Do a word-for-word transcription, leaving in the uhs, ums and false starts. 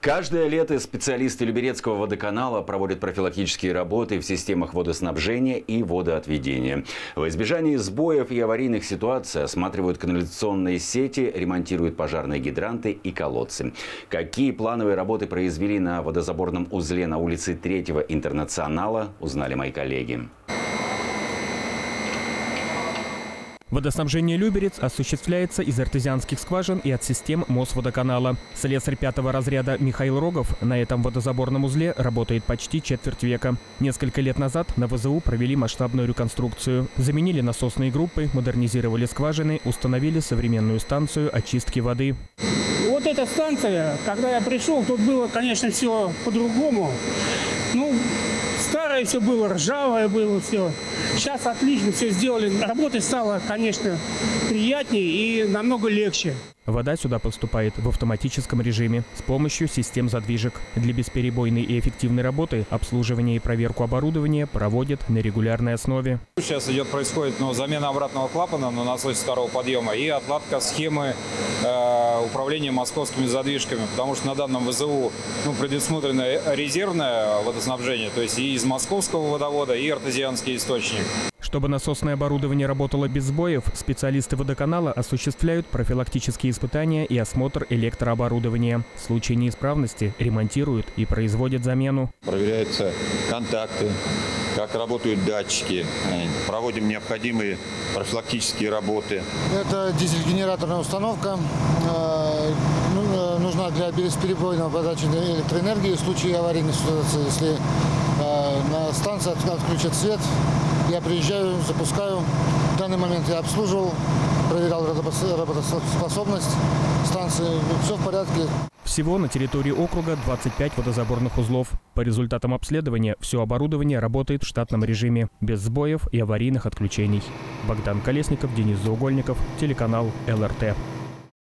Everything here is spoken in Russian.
Каждое лето специалисты Люберецкого водоканала проводят профилактические работы в системах водоснабжения и водоотведения. Во избежание сбоев и аварийных ситуаций осматривают канализационные сети, ремонтируют пожарные гидранты и колодцы. Какие плановые работы произвели на водозаборном узле на улице Третьего Интернационала, узнали мои коллеги. Водоснабжение Люберец осуществляется из артезианских скважин и от систем Мосводоканала. Слесарь пятого разряда Михаил Рогов на этом водозаборном узле работает почти четверть века. Несколько лет назад на вэ зэ у провели масштабную реконструкцию. Заменили насосные группы, модернизировали скважины, установили современную станцию очистки воды. Вот эта станция, когда я пришел, тут было, конечно, все по-другому. Ну, старое все было, ржавое было все. Сейчас отлично все сделали. Работать стало, конечно, приятнее и намного легче. Вода сюда поступает в автоматическом режиме с помощью систем задвижек. Для бесперебойной и эффективной работы обслуживание и проверку оборудования проводят на регулярной основе. Сейчас идет, происходит ну, замена обратного клапана на насосе второго подъема и отладка схемы э, управления московскими задвижками, потому что на данном вэ зэ у ну, предусмотрено резервное водоснабжение, то есть и из московского водовода, и артезианский источник. Чтобы насосное оборудование работало без сбоев, специалисты водоканала осуществляют профилактические испытания и осмотр электрооборудования. В случае неисправности ремонтируют и производят замену. Проверяются контакты, как работают датчики, проводим необходимые профилактические работы. Это дизель-генераторная установка, нужна для бесперебойной подачи электроэнергии в случае аварийной ситуации. Если на станции отключат свет, я приезжаю, запускаю. В данный момент я обслуживал, проверял работоспособность станции. Все в порядке. Всего на территории округа двадцать пять водозаборных узлов. По результатам обследования все оборудование работает в штатном режиме, без сбоев и аварийных отключений. Богдан Колесников, Денис Заугольников, телеканал эл эр тэ.